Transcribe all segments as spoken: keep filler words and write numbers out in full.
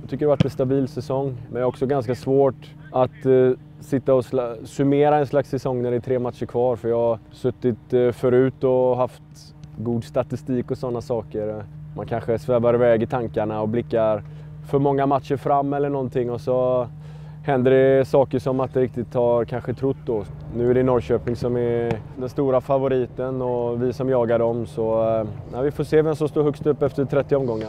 Jag tycker det har varit en stabil säsong, men det är också ganska svårt att eh, sitta och summera en slags säsong när det är tre matcher kvar. För jag har suttit eh, förut och haft god statistik och sådana saker. Man kanske svävar iväg i tankarna och blickar för många matcher fram eller någonting, och så händer det saker som man inte riktigt har kanske trott då. Nu är det Norrköping som är den stora favoriten och vi som jagar dem, så ja, vi får se vem som står högst upp efter trettio omgångar.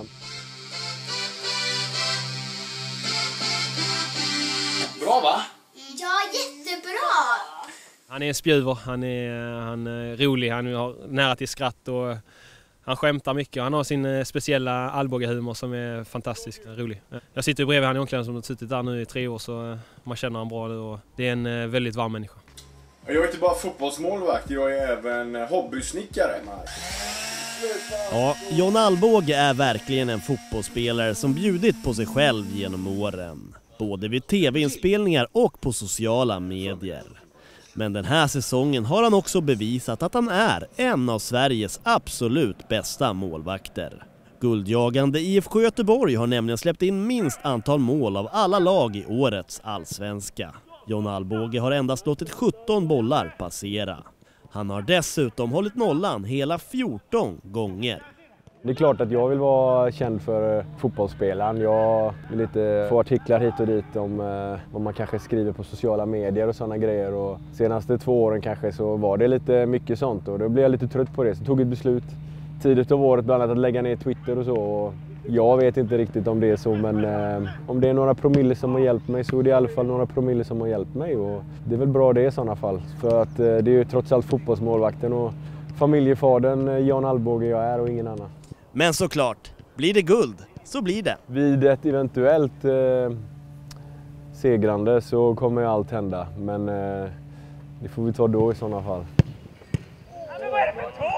Bra va? Ja, jättebra! Han är en spjuver, han är, han är rolig, han har nära till skratt och han skämtar mycket. Han har sin speciella Alboga-humor som är fantastiskt rolig. Jag sitter ju bredvid han i omklädningsrummet som har suttit där nu i tre år, så man känner han bra nu och det är en väldigt varm människa. Jag är inte bara fotbollsmålvakt, jag är även hobbysnickare. Ja, John Alvbåge är verkligen en fotbollsspelare som bjudit på sig själv genom åren. Både vid tv-inspelningar och på sociala medier. Men den här säsongen har han också bevisat att han är en av Sveriges absolut bästa målvakter. Guldjagande I F K Göteborg har nämligen släppt in minst antal mål av alla lag i årets allsvenska. John Alvbåge har endast låtit sjutton bollar passera. Han har dessutom hållit nollan hela fjorton gånger. Det är klart att jag vill vara känd för fotbollsspelaren. Jag vill inte få artiklar hit och dit om eh, vad man kanske skriver på sociala medier och sådana grejer. Och senaste två åren kanske så var det lite mycket sånt, och då blev jag lite trött på det. Så jag tog ett beslut tidigt av året bland annat att lägga ner Twitter och så. Och jag vet inte riktigt om det är så, men eh, om det är några promille som har hjälpt mig så är det i alla fall några promille som har hjälpt mig. Och det är väl bra det i sådana fall, för att eh, det är ju trots allt fotbollsmålvakten och familjefadern John Alvbåge jag är och ingen annan. Men såklart, blir det guld så blir det. Vid ett eventuellt eh, segrande så kommer ju allt hända, men eh, det får vi ta då i sådana fall. Vad är det för